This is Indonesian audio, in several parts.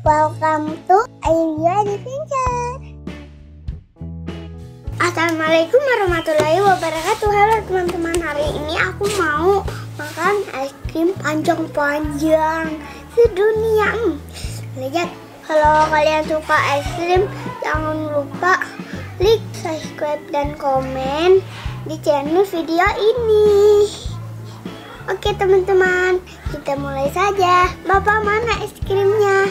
Welcome to airriu.eduventure. Assalamualaikum warahmatullahi wabarakatuh. Halo teman-teman, hari ini aku mau makan es krim panjang-panjang sedunia. Lihat, kalau kalian suka es krim, jangan lupa klik subscribe dan komen di channel video ini. Oke teman-teman, kita mulai saja. Bapak, mana es krimnya?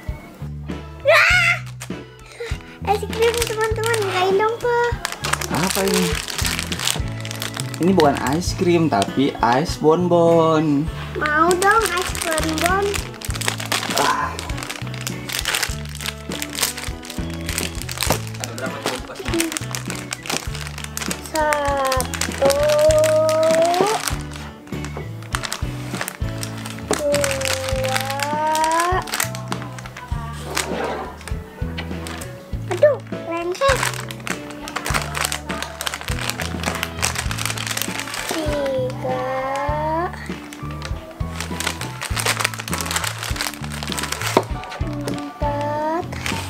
Es krim teman-teman, bukain dong Pak. Apa ini? Ini bukan es krim tapi es bonbon. Mau dong es bonbon. Ada berapa tuh? Satu, dua, aduh lengket, tiga, empat,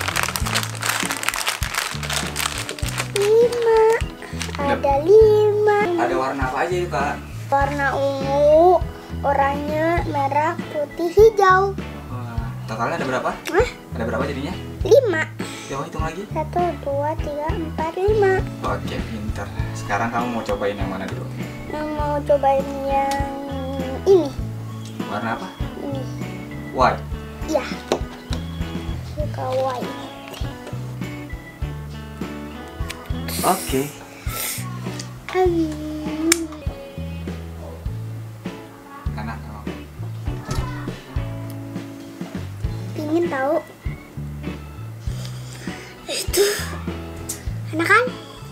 lima. Ada 5. Ada warna apa aja itu Kak? Warna ungu, oranye, merah, putih, hijau. Wah, totalnya ada berapa? Hah? Ada berapa jadinya? 5. Coba hitung lagi. 1, 2, 3, 4, 5. Oke, pinter. Sekarang kamu mau cobain yang mana dulu? Mau cobain yang ini. Warna apa? Ini. White. Iya. Suka white. Oke. Enak kamu. Pingin tahu. Itu enak kan?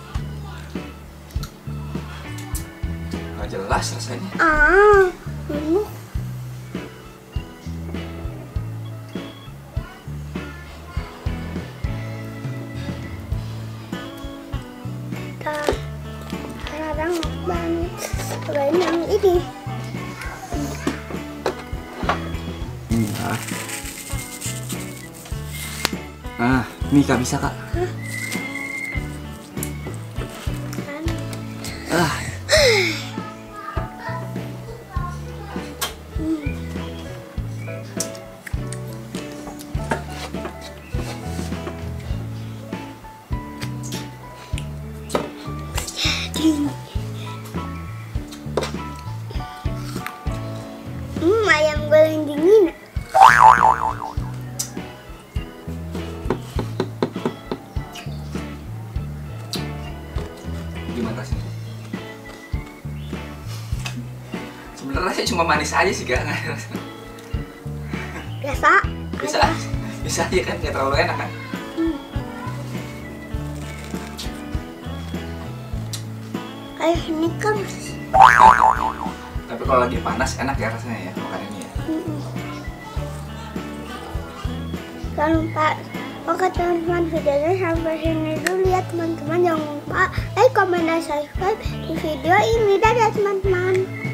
Gak jelas rasanya. Ini. Sekarang banget. Cobain yang ini. Enggak. Mika bisa Kak? Hah? Ayam goreng dingin. Gimana rasanya? Sebenarnya saya cuma manis aja sih Kak. Biasa. Bisa aja kan, nggak terlalu enak kan? Kayak ini kan. Tapi kalau lagi panas enak ya rasanya ya makan ini ya. Jangan lupa. Oke teman-teman, videonya sampai sini dulu ya teman-teman. Jangan lupa like, comment, dan subscribe di video ini. Dadah teman-teman.